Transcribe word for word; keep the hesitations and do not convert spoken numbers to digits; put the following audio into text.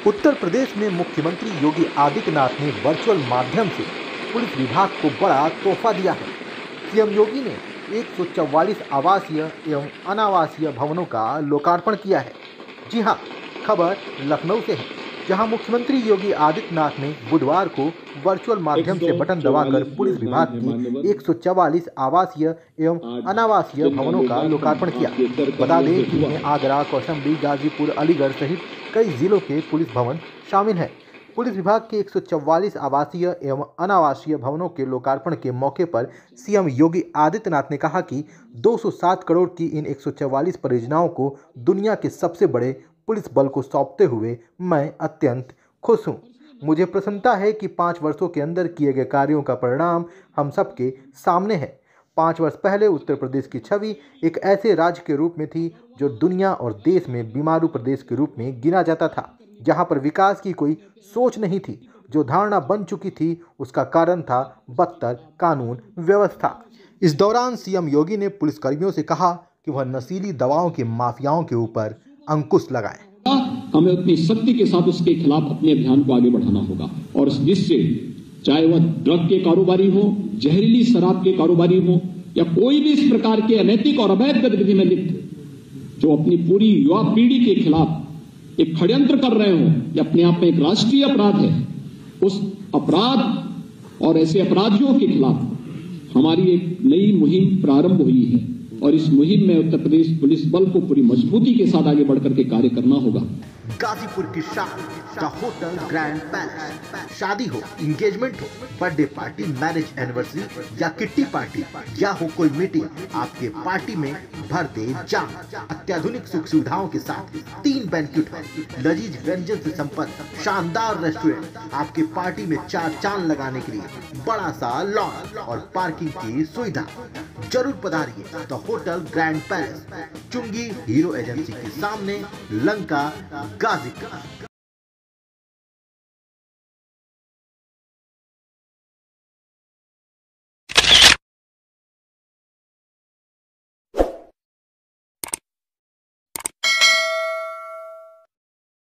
उत्तर प्रदेश में मुख्यमंत्री योगी आदित्यनाथ ने वर्चुअल माध्यम से पुलिस विभाग को बड़ा तोहफा दिया है। सीएम योगी ने एक सौ चौवालीस आवासीय एवं अनावासीय भवनों का लोकार्पण किया है। जी हां, खबर लखनऊ से है, जहां मुख्यमंत्री योगी आदित्यनाथ ने बुधवार को वर्चुअल माध्यम से बटन दबाकर पुलिस विभाग की एक सौ चौवालीस आवासीय एवं अनावासीय भवनों का लोकार्पण किया। बता दें कि इनमें आगरा, कौशाम्बी, गाजीपुर, अलीगढ़ सहित कई जिलों के पुलिस भवन शामिल हैं। पुलिस विभाग के एक सौ चौवालीस आवासीय एवं अनावासीय भवनों के लोकार्पण के मौके पर सीएम योगी आदित्यनाथ ने कहा कि दो सौ सात करोड़ की इन एक सौ चौवालीस परियोजनाओं को दुनिया के सबसे बड़े पुलिस बल को सौंपते हुए मैं अत्यंत खुश हूं। मुझे प्रसन्नता है कि पाँच वर्षों के अंदर किए गए कार्यों का परिणाम हम सबके सामने है। पाँच वर्ष पहले उत्तर प्रदेश की छवि एक ऐसे राज्य के रूप में थी जो दुनिया और देश में बीमारू प्रदेश के रूप में गिना जाता था, जहां पर विकास की कोई सोच नहीं थी। जो धारणा बन चुकी थी उसका कारण था बदतर कानून व्यवस्था। इस दौरान सीएम योगी ने पुलिसकर्मियों से कहा कि वह नशीली दवाओं के माफियाओं के ऊपर अंकुश लगाएं। हमें अपनी शक्ति के साथ उसके खिलाफ अपने अभियान को आगे बढ़ाना होगा और जिससे चाहे वह ड्रग के कारोबारी हो, जहरीली शराब के कारोबारी हो या कोई भी इस प्रकार के अनैतिक और अवैध गतिविधि में लिप्त जो अपनी पूरी युवा पीढ़ी के खिलाफ एक षड्यंत्र कर रहे हो, यह अपने आप में एक राष्ट्रीय अपराध है। उस अपराध और ऐसे अपराधियों के खिलाफ हमारी एक नई मुहिम प्रारंभ हुई है और इस मुहिम में उत्तर प्रदेश पुलिस बल को पूरी मजबूती के साथ आगे बढ़कर के कार्य करना होगा। गाजीपुर की शान द होटल ग्रैंड पैलेस। शादी हो, इंगेजमेंट हो, बर्थडे पार्टी, मैरिज एनिवर्सरी या किट्टी पार्टी या हो कोई मीटिंग, आपके पार्टी में भर दे जाम। अत्याधुनिक सुख सुविधाओं के साथ तीन बैंक्वेट हॉल, लजीज व्यंजन से संपन्न शानदार रेस्टोरेंट, आपके पार्टी में चार चांद लगाने के लिए बड़ा सा लॉन और पार्किंग की सुविधा। जरूर पधारिए द होटल ग्रैंड पैलेस, चुंगी हीरो एजेंसी के सामने, लंका, गाजीपुर।